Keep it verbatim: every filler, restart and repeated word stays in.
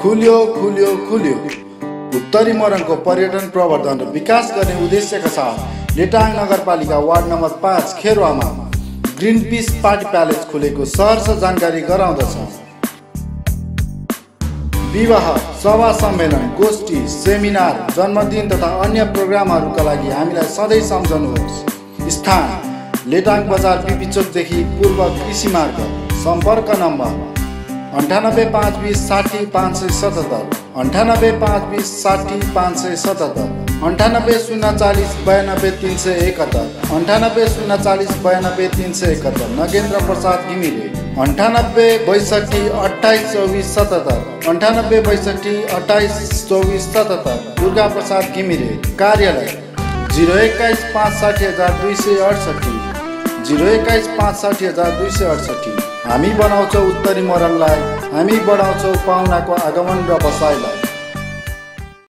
खुल्यो खुल्यो खुल्यो। उत्तरी मोरङको पर्यटन प्रवर्धन र विकास गर्ने उद्देश्यका साथ लेटाङ नगरपालिका वार्ड नम्बर पाँच खेरवामा ग्रिन पिस पार्टी प्यालेस खुलेको सहर्ष जानकारी गराउँदछ। विवाह, सभा सम्मेलन, गोष्ठी, सेमिनार, जन्मदिन तथा अन्य प्रोग्रामहरूका लागि हामीलाई सधैँ सम्झनुहोस्। स्थान लेटाङ बजार पिपिचोकदेखि पूर्व कृषि मार्ग। सम्पर्क नम्बर अन्ठानब्बे पाँच बिस साठी पाँच सय सतहत्तर अन्ठानब्बे पाँच बिस साठी पाँच सय सतहत्तर अन्ठानब्बे शून्य चालिस बयानब्बे तिन सय एकहत्तर अन्ठानब्बे शून्य चालिस बयानब्बे तिन सय एकहत्तर नगेन्द्र प्रसाद घिमिरे अन्ठानब्बे बैसठी अट्ठाइस चौबिस सतहत्तर अन्ठानब्बे बैसठी अट्ठाइस चौबिस सतहत्तर दुर्गा प्रसाद घिमिरे। कार्यालय जिरो एक्काइस पाँच साठी हजार दुई सय अडसठी जिरो एक्काइस पाँच साठी हजार दुई सय अडसठी। हामी बनाउँछौँ उत्तरी मोरङलाई, हामी बढाउँछौँ पाहुनाको आगमन र बसाइलाई।